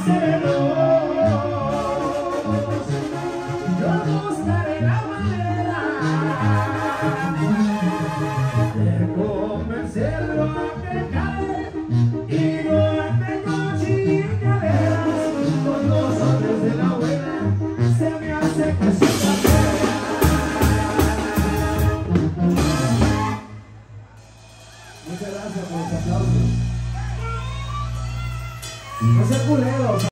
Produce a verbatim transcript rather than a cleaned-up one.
conocernos. Yo buscaré la manera de convencerlo a que cae y no ande con chingaderas. Con los hombres de la buena se me hace que se Muchas gracias por los aplausos. No sean culeros.